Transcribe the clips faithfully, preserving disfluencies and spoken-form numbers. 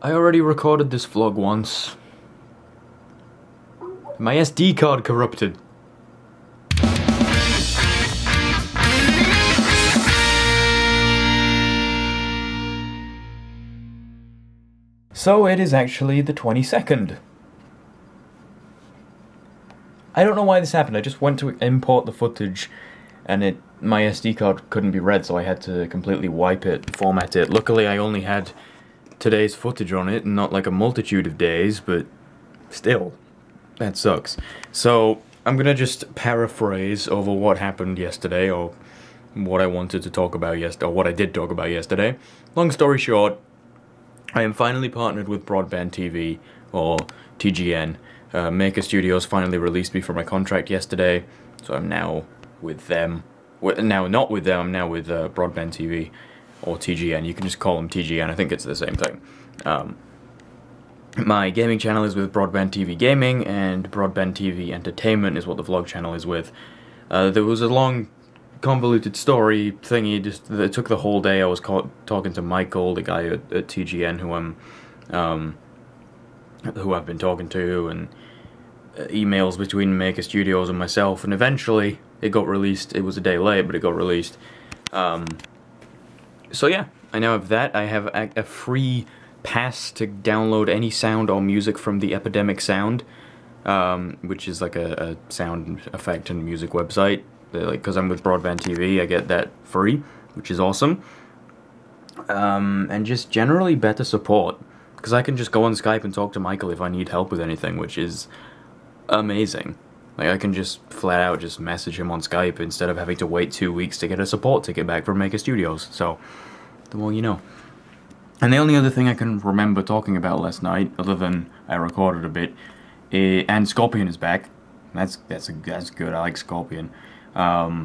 I already recorded this vlog once. My S D card corrupted. So it is actually the twenty-second. I don't know why this happened. I just went to import the footage and it my S D card couldn't be read, so I had to completely wipe it, format it. Luckily I only had today's footage on it and not like a multitude of days, but still, that sucks. So I'm gonna just paraphrase over what happened yesterday, or what I wanted to talk about yesterday, or what I did talk about yesterday. Long story short, I am finally partnered with BroadbandTV, or T G N. Uh, Maker Studios finally released me for my contract yesterday, so I'm now with them. Well, now not with them, I'm now with uh, BroadbandTV, or T G N. You can just call them T G N, I think it's the same thing. Um, my gaming channel is with BroadbandTV Gaming, and BroadbandTV Entertainment is what the vlog channel is with. Uh, there was a long, convoluted story thingy, just it took the whole day. I was caught talking to Michael, the guy at, at T G N who I'm, um, who I've been talking to, and uh, emails between Maker Studios and myself, and eventually it got released. It was a day late, but it got released. Um, so yeah, I now have that. I have a, a free pass to download any sound or music from the Epidemic Sound, um, which is like a, a sound effect and music website. Like, because I'm with BroadbandTV, I get that free, which is awesome. Um, and just generally better support, because I can just go on Skype and talk to Michael if I need help with anything, which is amazing. Like, I can just flat out just message him on Skype instead of having to wait two weeks to get a support ticket back from Maker Studios. So, the more you know. And the only other thing I can remember talking about last night, other than I recorded a bit, is, and Scorpion is back. That's that's a, that's good. I like Scorpion. Um,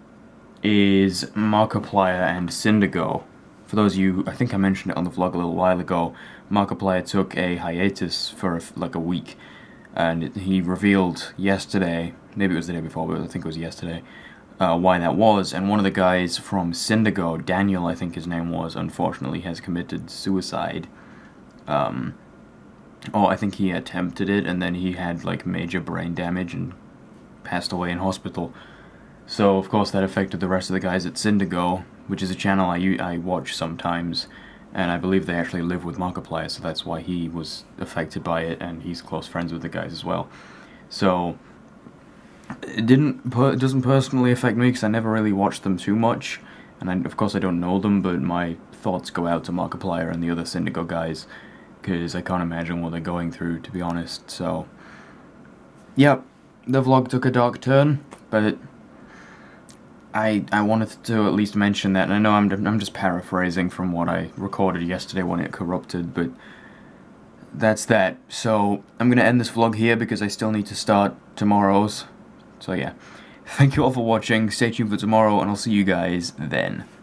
is Markiplier and Syndigo. For those of you, I think I mentioned it on the vlog a little while ago, Markiplier took a hiatus for a, like a week, and it, he revealed yesterday, maybe it was the day before, but I think it was yesterday, uh, why that was. And one of the guys from Syndigo, Daniel I think his name was, unfortunately has committed suicide. Um, oh, I think he attempted it, and then he had like major brain damage and passed away in hospital. So, of course, that affected the rest of the guys at Syndigo, which is a channel I, I watch sometimes, and I believe they actually live with Markiplier, so that's why he was affected by it, and he's close friends with the guys as well. So, it didn't, it doesn't personally affect me, because I never really watched them too much, and I, of course I don't know them, but my thoughts go out to Markiplier and the other Syndigo guys, because I can't imagine what they're going through, to be honest. So, yep, the vlog took a dark turn, but I, I wanted to at least mention that, and I know I'm, I'm just paraphrasing from what I recorded yesterday when it corrupted, but that's that. So, I'm going to end this vlog here because I still need to start tomorrow's. So yeah, thank you all for watching, stay tuned for tomorrow, and I'll see you guys then.